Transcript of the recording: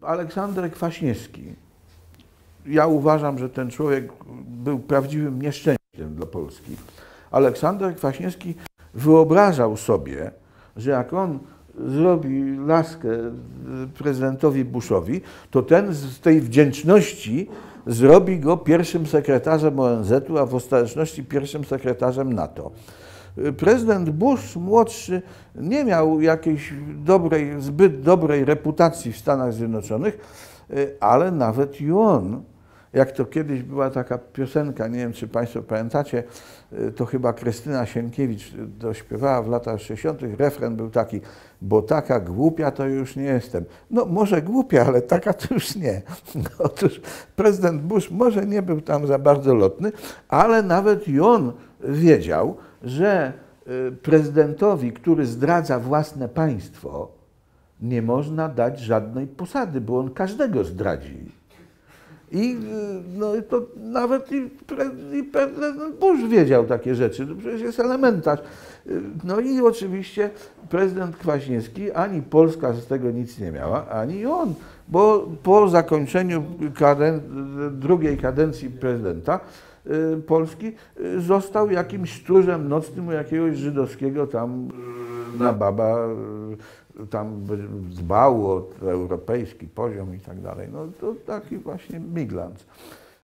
Aleksander Kwaśniewski. Ja uważam, że ten człowiek był prawdziwym nieszczęściem dla Polski. Aleksander Kwaśniewski wyobrażał sobie, że jak on zrobi laskę prezydentowi Bushowi, to ten z tej wdzięczności zrobi go pierwszym sekretarzem ONZ-u, a w ostateczności pierwszym sekretarzem NATO. Prezydent Bush młodszy nie miał jakiejś zbyt dobrej reputacji w Stanach Zjednoczonych, ale nawet i on, jak to kiedyś była taka piosenka, nie wiem czy Państwo pamiętacie, to chyba Krystyna Sienkiewicz to śpiewała w latach 60. Refren był taki: bo taka głupia to już nie jestem. No może głupia, ale taka to już nie. Otóż prezydent Bush może nie był tam za bardzo lotny, ale nawet i on wiedział, że prezydentowi, który zdradza własne państwo, nie można dać żadnej posady, bo on każdego zdradzi. I no, to nawet i prezydent Bush wiedział takie rzeczy, to przecież jest elementarz. No i oczywiście prezydent Kwaśniewski, ani Polska z tego nic nie miała, ani on, bo po zakończeniu drugiej kadencji prezydenta Polski został jakimś stróżem nocnym u jakiegoś żydowskiego tam nababa, tam dbał o europejski poziom i tak dalej. No to taki właśnie miglans.